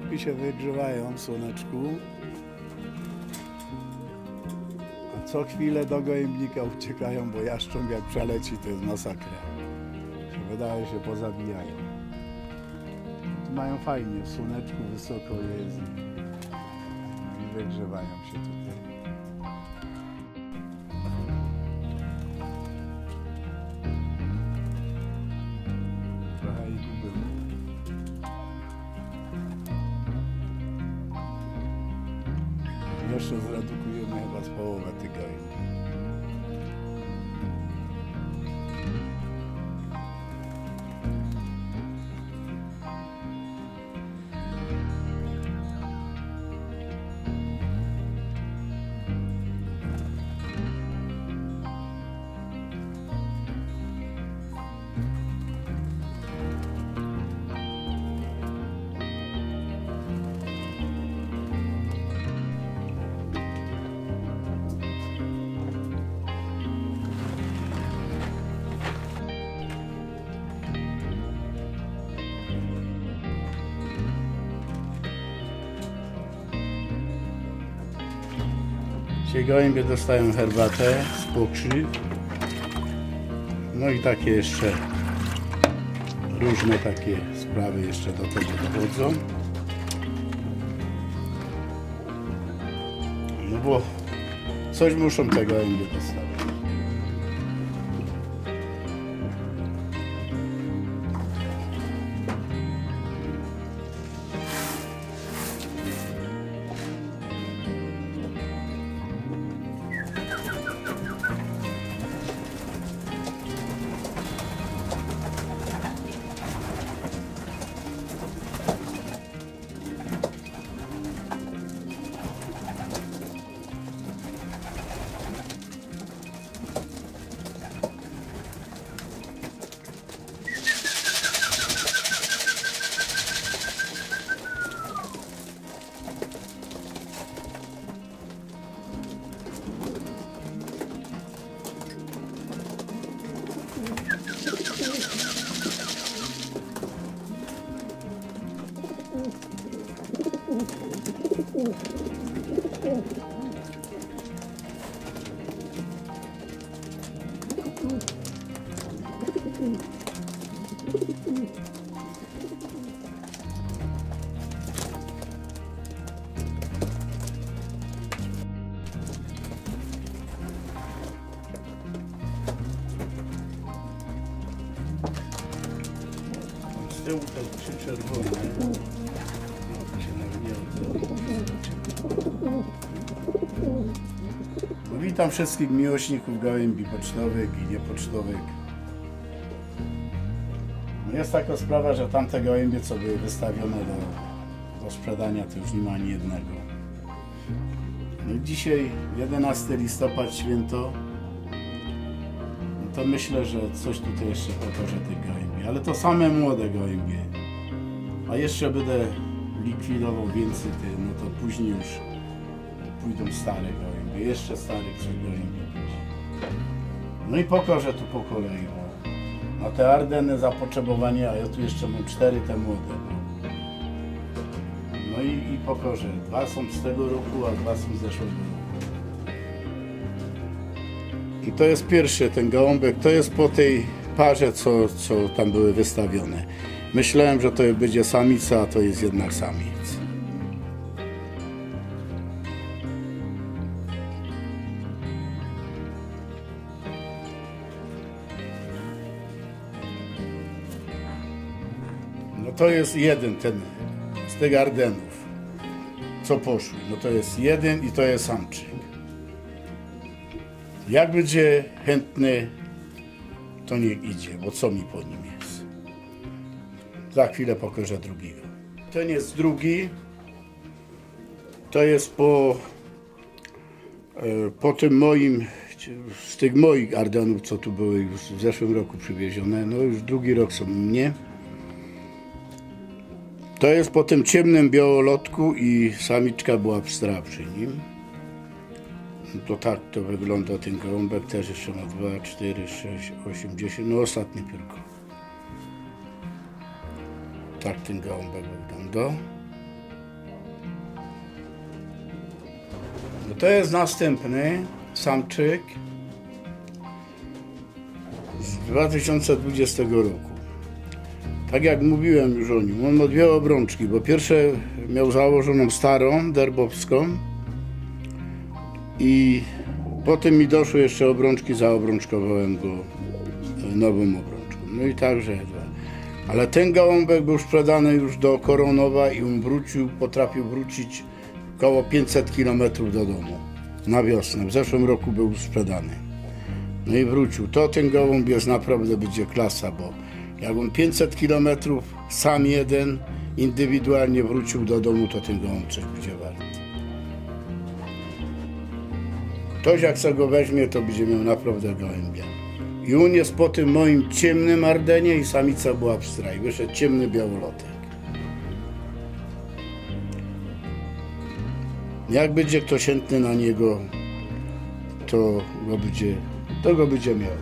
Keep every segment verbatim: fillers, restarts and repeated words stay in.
Gołąbki się wygrzewają w słoneczku. A co chwilę do gołębnika uciekają, bo jaszcząb jak przeleci, to jest masakra. Wydaje się, pozabijają. Tu mają fajnie, w słoneczku wysoko jest i wygrzewają się tutaj. Trochę ich ubyło. Jeszcze zredukujemy chyba z połowę tych gołębi. Dzisiaj gołębie dostają herbatę z pokrzyw. No i takie jeszcze różne takie sprawy jeszcze do tego dochodzą. No bo coś muszą te gołębie dostawać. Z tyłu to trzy czerwone. No, witam wszystkich miłośników gołębi pocztowych i niepocztowych. No, jest taka sprawa, że tamte gołębie, co były wystawione do, do sprzedania, to już nie ma ani jednego. No i dzisiaj jedenastego listopada, święto. No to myślę, że coś tutaj jeszcze pokażę tych gołębi, ale to same młode gołębie. A jeszcze będę likwidował więcej, no to później już pójdą stare gołębie, jeszcze starych coś gołębi. No i pokażę tu po kolei. Na te Ardeny zapotrzebowanie, a ja tu jeszcze mam cztery te młode. No i, i pokażę. Dwa są z tego roku, a dwa są z zeszłego roku. I to jest pierwszy ten gołąbek, to jest po tej parze, co, co tam były wystawione. Myślałem, że to będzie samica, a to jest jednak samiec. No to jest jeden ten z tych Ardenów, co poszły. No to jest jeden i to jest samczyk. Jak będzie chętny, to niech idzie, bo co mi po nim jest. Za chwilę pokażę drugiego. Ten jest drugi. To jest po, po tym moim, z tych moich Ardenów, co tu były już w zeszłym roku przywiezione. No już drugi rok są u mnie. To jest po tym ciemnym białolotku i samiczka była pstra przy nim. To tak to wygląda ten gołąbek, też jeszcze ma dwa, cztery, sześć, osiem, dziesięć, no ostatnie piórko. Tak ten gołąbek wygląda. No to jest następny samczyk z dwa tysiące dwudziestego roku. Tak jak mówiłem już o nim, on ma dwie obrączki, bo pierwsze miał założoną starą, derbowską i potem mi doszły jeszcze obrączki, zaobrączkowałem go nową obrączką. No i także dwa. Ale ten gołąbek był sprzedany już do Koronowa i on wrócił, potrafił wrócić około pięćset kilometrów do domu na wiosnę. W zeszłym roku był sprzedany. No i wrócił. To ten gołąb jest naprawdę będzie klasa, bo jak on pięćset kilometrów sam jeden indywidualnie wrócił do domu, to ten gołąb coś będzie wart. Ktoś jak sobie go weźmie, to będzie miał naprawdę gołębia. I on jest po tym moim ciemnym Ardenie i samica była pstra i wyszedł ciemny białolotek. Jak będzie ktoś chętny na niego, to go będzie, to go będzie miał.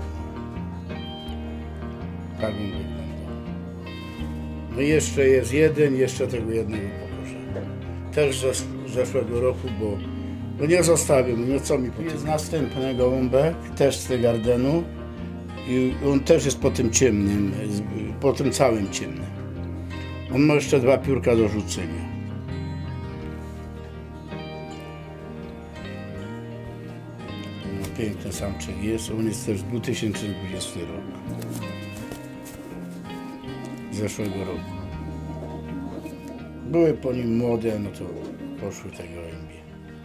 Tak on wygląda. No i jeszcze jest jeden, jeszcze tego jednego pokażę. Też z zeszłego roku, bo no nie zostawię, no co mi potem. Jest następny gołąbek, też z tego Ardenu. I on też jest po tym ciemnym, po tym całym ciemnym. On ma jeszcze dwa piórka do rzucenia. No, piękny samczyk jest, on jest też dwa tysiące dwudziesty rok. Zeszłego roku. Były po nim młode, no to poszły te gołębie.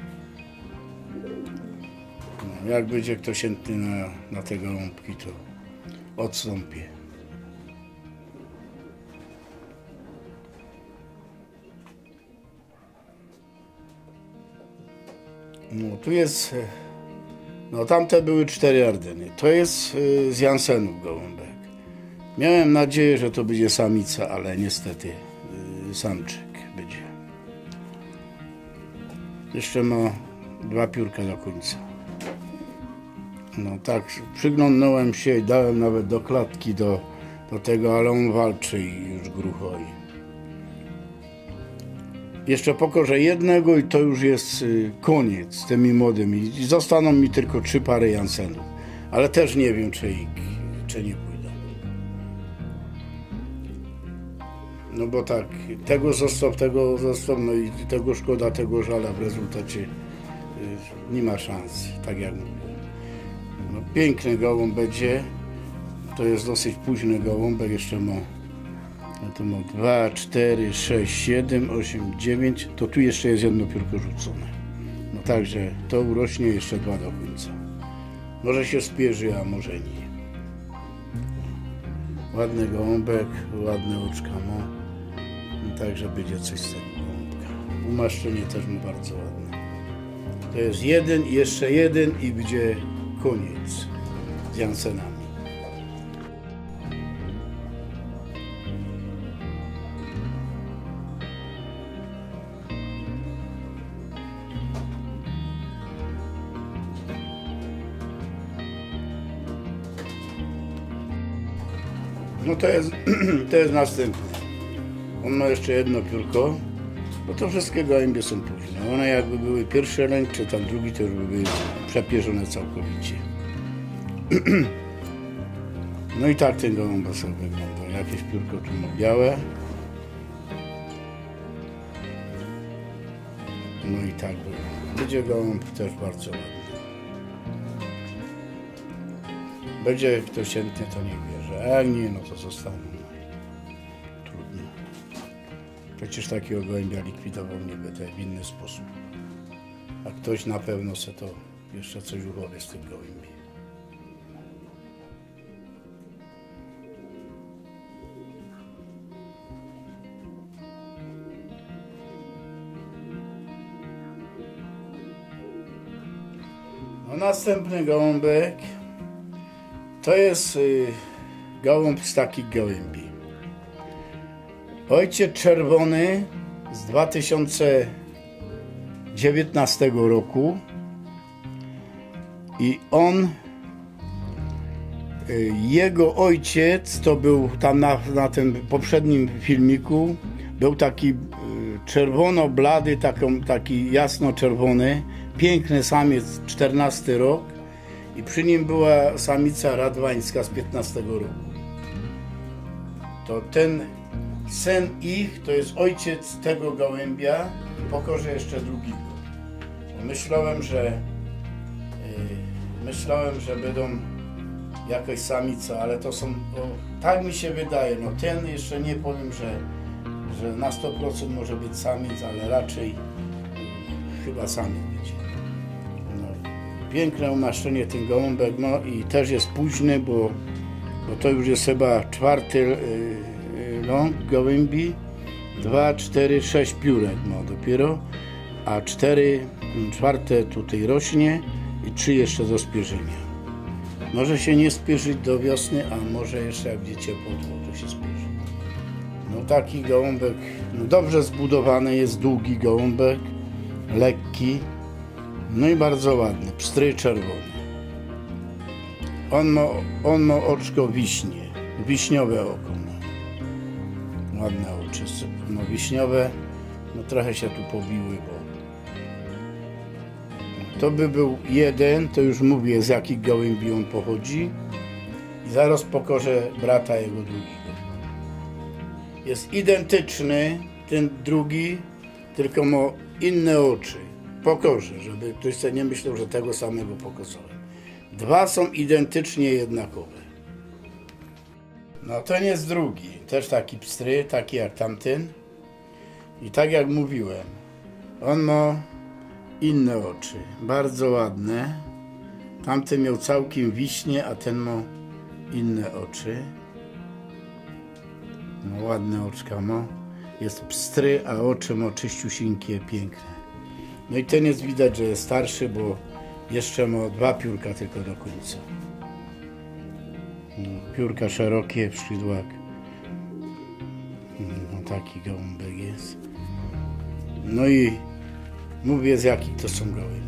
No, jak będzie ktoś chętny na, na te gołąbki, to odstąpię. No tu jest, no tamte były cztery Ardeny. To jest z Jansenów gołąbek. Miałem nadzieję, że to będzie samica, ale niestety samczyk będzie. Jeszcze ma dwa piórka do końca. No tak, przyglądnąłem się i dałem nawet do klatki do, do tego, ale on walczy i już gruchoi. Jeszcze pokorzę jednego i to już jest koniec z tymi młodymi. Zostaną mi tylko trzy pary Jansenów, ale też nie wiem, czy, ich, czy nie pójdą. No bo tak, tego zostaw, tego zostaw, no i tego szkoda, tego żala w rezultacie nie ma szans, tak jak mówię. No, piękny gołąb będzie, to jest dosyć późny gołąbek, jeszcze ma, no to ma dwa, cztery, sześć, siedem, osiem, dziewięć, to tu jeszcze jest jedno piórko rzucone. No także to urośnie jeszcze dwa do końca. Może się spierzy, a może nie. Ładny gołąbek, ładne oczka ma, no, także będzie coś z tego gołąbka. Umaszczenie też ma bardzo ładne. To jest jeden i jeszcze jeden i będzie koniec z Jansenami. No to jest, to jest następny. On ma jeszcze jedno piórko, bo to wszystkie gołębie są późne. One jakby były pierwszy ręk, czy tam drugi, to już by były przepierzone całkowicie. No i tak ten gołąb sobie wygląda. Jakieś piórko tu ma białe. No i tak wygląda. Będzie gołąb też bardzo ładny. Będzie ktoś chętny, to niech bierze, a jak nie, no to zostaną. Trudno. Przecież takiego gołębia likwidował nie będę w inny sposób. A ktoś na pewno se to jeszcze coś urobi z tych gołębi. No następny gołąbek to jest y, gołąb z takich gołębi. Ojciec czerwony z dwa tysiące dziewiętnastego roku i on, y, jego ojciec to był tam na, na tym poprzednim filmiku, był taki y, czerwono-blady, taką, taki jasno-czerwony, piękny samiec, czternasty rok, i przy nim była samica radwańska z piętnastego roku. To ten syn ich, to jest ojciec tego gołębia i pokorze jeszcze drugiego. Myślałem, że yy, myślałem, że będą jakaś samica, ale to są, no, tak mi się wydaje, no ten jeszcze nie powiem, że, że na sto procent może być samiec, ale raczej yy, chyba samiec będzie. No, piękne umaszczenie ten gołąbek, no i też jest późny, bo, bo to już jest chyba czwarty yy, ląg gołębi, dwa, cztery, sześć piórek ma dopiero, a cztery, czwarte tutaj rośnie i trzy jeszcze do spierzenia. Może się nie spieszyć do wiosny, a może jeszcze jak będzie ciepło, to się spieszy. No taki gołąbek, no dobrze zbudowany jest, długi gołąbek, lekki, no i bardzo ładny, pstry czerwony. On ma, on ma oczko wiśnie, wiśniowe oko ma. Ładne oczy, no wiśniowe, no trochę się tu pobiły, bo to by był jeden, to już mówię, z jakich gołębi on pochodzi, i zaraz pokorzę brata jego drugiego. Jest identyczny, ten drugi, tylko ma inne oczy. Pokorzę, żeby ktoś sobie nie myślał, że tego samego pokazałem. Dwa są identycznie jednakowe. No ten jest drugi, też taki pstry, taki jak tamten. I tak jak mówiłem, on ma inne oczy, bardzo ładne. Tamten miał całkiem wiśnie, a ten ma inne oczy. No, ładne oczka ma. Jest pstry, a oczy ma czyściusieńkie, piękne. No i ten jest widać, że jest starszy, bo jeszcze ma dwa piórka tylko do końca. No, piórka szerokie w skrzydłach. No taki gołąbek jest. No i mówię, z jakich to są gołębi.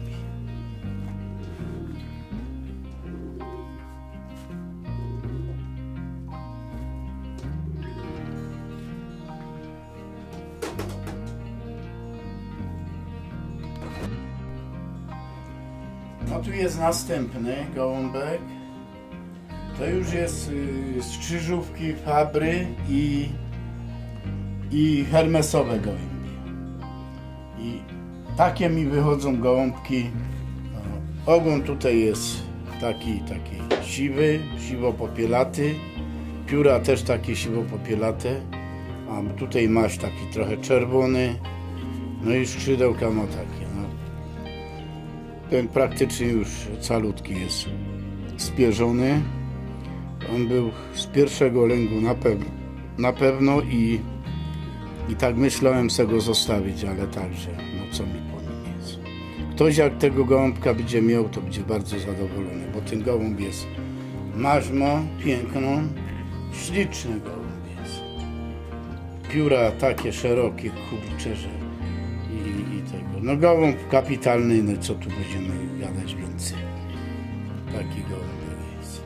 No tu jest następny gołąbek. To już jest y, z krzyżówki Fabry i, i hermesowe gołębie. I takie mi wychodzą gołąbki. No, ogon tutaj jest taki, taki siwy, siwo-popielaty. Pióra też takie siwo-popielate. A tutaj maś taki trochę czerwony. No i skrzydełka ma takie. No. Ten praktycznie już calutki jest spierzony. On był z pierwszego lęgu na pewno, na pewno i, i tak myślałem sobie go zostawić, ale także, no co mi po nim jest. Ktoś jak tego gołąbka będzie miał, to będzie bardzo zadowolony, bo ten gołąb jest mażmo, piękną, śliczny gołąb jest. Pióra takie szerokie, kurcze, że i, i tego. No gołąb kapitalny, no co tu będziemy gadać więcej. Taki gołąb jest.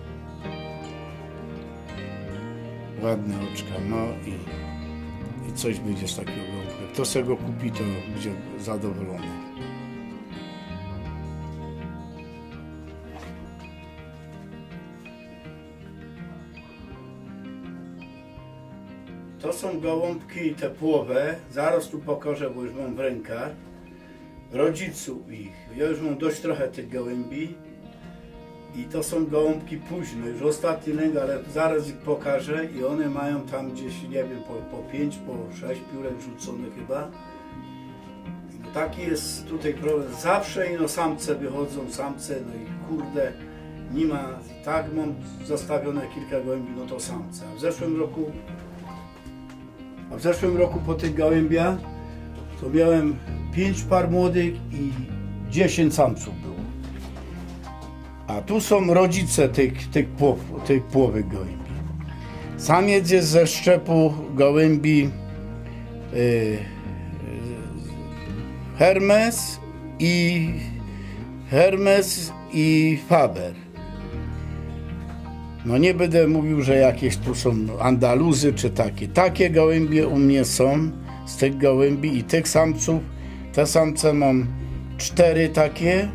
Ładne oczka, no i, i coś będzie z takiego gołąbka. Kto sobie go kupi, to będzie zadowolony. To są gołąbki te płowe, zaraz tu pokorzę, bo już mam w rękach, rodziców ich. Ja już mam dość trochę tych gołębi i to są gołąbki późne, już ostatni lęk, ale zaraz ich pokażę i one mają tam gdzieś, nie wiem, po, po pięć, po sześć piórek rzuconych chyba. Taki jest tutaj problem, zawsze ino samce wychodzą, samce, no i kurde, nie ma, tak mam zostawione kilka gołębi, no to samce. A w zeszłym roku A w zeszłym roku po tych gołębiach to miałem pięć par młodych i dziesięć samców było. A tu są rodzice tych, tych, płow, tych płowych gołębi. Samiec jest ze szczepu gołębi yy, Hermes i Hermes i Faber. No nie będę mówił, że jakieś tu są Andaluzy czy takie. Takie gołębie u mnie są z tych gołębi i tych samców. Te samce mam cztery takie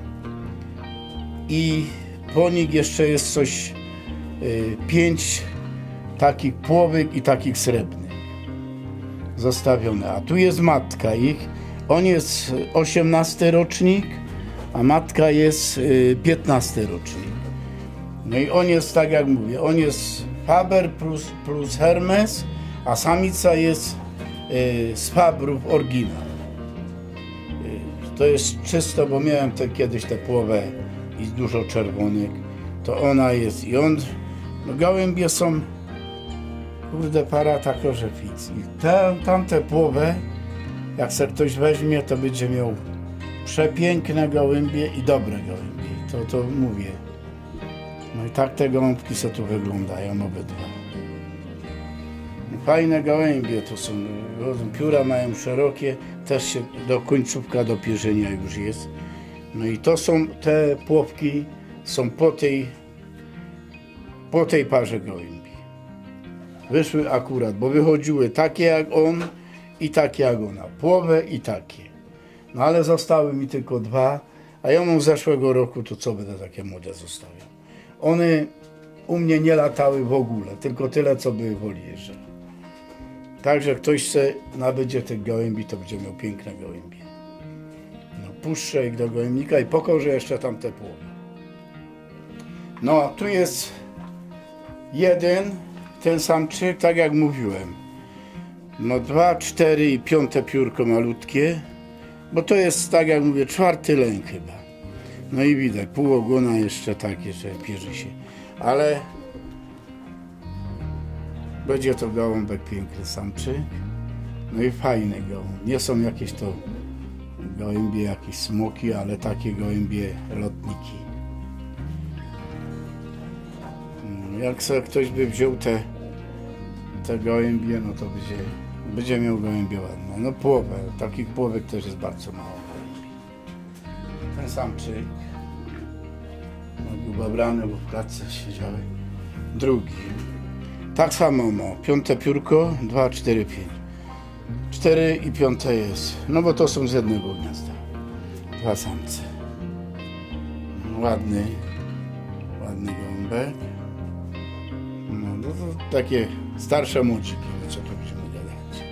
i po nich jeszcze jest coś, y, pięć takich płowek i takich srebrnych zostawione. A tu jest matka ich. On jest osiemnasty rocznik, a matka jest y, piętnasty rocznik. No i on jest, tak jak mówię, on jest Faber plus, plus Hermes, a samica jest y, z Fabrów oryginał. Y, to jest czysto, bo miałem te, kiedyś te płowe i dużo czerwonych. To ona jest i on, no gołębie są, kurde, para taka, że fix. I te, tamte płowe, jak se ktoś weźmie, to będzie miał przepiękne gołębie i dobre gołębie. To, to mówię. No i tak te gołąbki se tu wyglądają obydwa. Fajne gołębie to są. Pióra mają szerokie, też się do końcówka do pierzenia już jest. No i to są te płowki, są po tej, po tej parze gołębi. Wyszły akurat, bo wychodziły takie jak on i takie jak ona. Płowe i takie. No ale zostały mi tylko dwa, a ja mam z zeszłego roku, to co będę takie młode zostawiał. One u mnie nie latały w ogóle, tylko tyle, co były w olierze. Także ktoś se nabydzie tych gołębi, to będzie miał piękne gołębie. No, puszczę ich do gołębnika i pokorzę jeszcze tamte płowy. No, a tu jest jeden, ten samczyk, tak jak mówiłem. No, dwa, cztery i piąte piórko malutkie, bo to jest, tak jak mówię, czwarty lęk chyba. No i widać, pół ogona jeszcze takie, że pierze się. Ale będzie to gołąbek piękny samczyk. No i fajny gołąb. Nie są jakieś to gołębie, jakieś smoki, ale takie gołębie lotniki. Jak sobie ktoś by wziął te, te gołębie, no to będzie, będzie miał gołębie ładne. No płowę, takich płowek też jest bardzo mało gołębi. Ten samczyk, no, był babrany, bo w klatce siedziały. Drugi. Tak samo ma, piąte piórko, dwa, cztery, pięć. Cztery i piąte jest, no bo to są z jednego gniazda. Dwa samce. Ładny, ładny gołąbek. No, no to takie starsze młodziki, co tu będziemy gadać.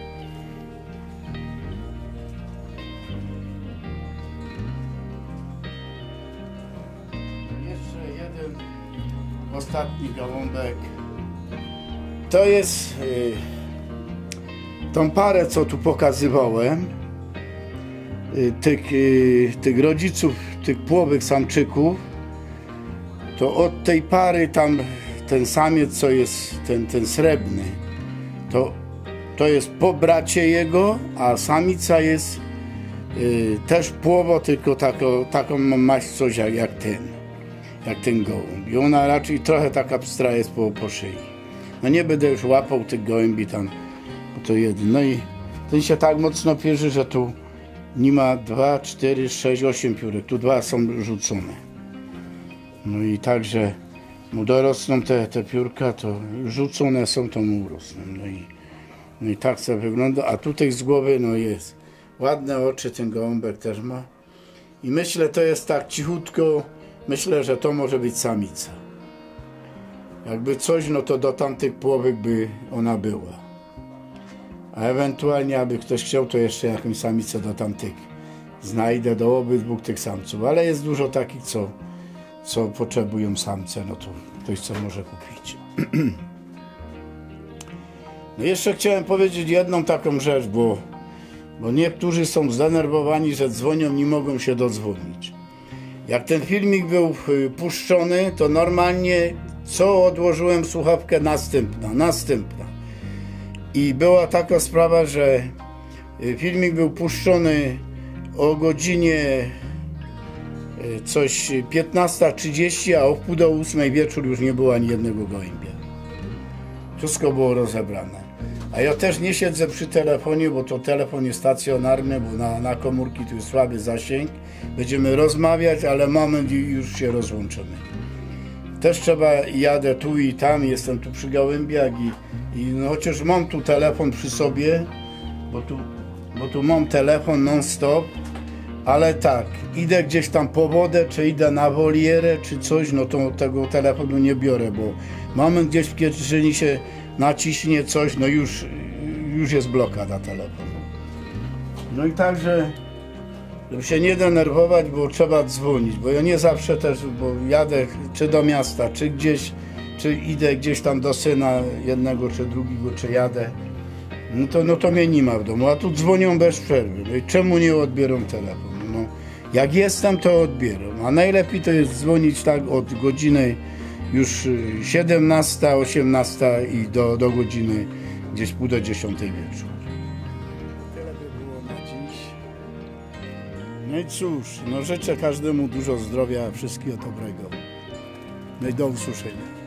Jeszcze jeden, ostatni gołąbek. To jest y, tą parę, co tu pokazywałem, y, tych, y, tych rodziców, tych płowych samczyków, to od tej pary tam ten samiec, co jest ten, ten srebrny, to, to jest po bracie jego, a samica jest y, też płowo, tylko tako, taką maść coś jak, jak ten, jak ten gołąb. I ona raczej trochę taka pstra jest po, po szyi. No nie będę już łapał tych gołębi tam, bo to jeden. No i ten się tak mocno pierzy, że tu nie ma dwa, cztery, sześć, osiem piórek. Tu dwa są rzucone. No i także mu dorosną te, te piórka, to rzucone są, to mu urosną. No i, no i tak to wygląda. A tutaj z głowy no jest ładne oczy, ten gołąbek też ma. I myślę, to jest tak cichutko, myślę, że to może być samica. Jakby coś, no to do tamtych płowek by ona była. A ewentualnie, aby ktoś chciał, to jeszcze jakąś samicę do tamtych znajdę, do obydwu tych samców. Ale jest dużo takich, co, co potrzebują samce, no to ktoś co może kupić. No jeszcze chciałem powiedzieć jedną taką rzecz, bo, bo niektórzy są zdenerwowani, że dzwonią, nie mogą się dodzwonić. Jak ten filmik był puszczony, to normalnie co odłożyłem słuchawkę następna, następna. I była taka sprawa, że filmik był puszczony o godzinie coś piętnasta trzydzieści, a o wpół do ósmej wieczór już nie było ani jednego gołębia. Wszystko było rozebrane. A ja też nie siedzę przy telefonie, bo to telefon jest stacjonarny, bo na, na komórki tu jest słaby zasięg. Będziemy rozmawiać, ale moment i już się rozłączymy. Też trzeba, jadę tu i tam, jestem tu przy gołębiach i, i no, chociaż mam tu telefon przy sobie, bo tu, bo tu mam telefon non stop, ale tak, idę gdzieś tam po wodę, czy idę na wolierę, czy coś, no to tego telefonu nie biorę, bo moment gdzieś w kieszeni się naciśnie coś, no już, już jest blokada telefonu. No i także, żeby się nie denerwować, bo trzeba dzwonić, bo ja nie zawsze też, bo jadę czy do miasta, czy gdzieś, czy idę gdzieś tam do syna jednego, czy drugiego, czy jadę, no to, no to mnie nie ma w domu, a tu dzwonią bez przerwy. No i czemu nie odbiorą telefonu? No, jak jestem, to odbieram, a najlepiej to jest dzwonić tak od godziny już siedemnasta, osiemnasta i do, do godziny gdzieś pół do dziesiątej wieczór. Tyle by było na dziś. No i cóż, no życzę każdemu dużo zdrowia, wszystkiego dobrego. No i do usłyszenia.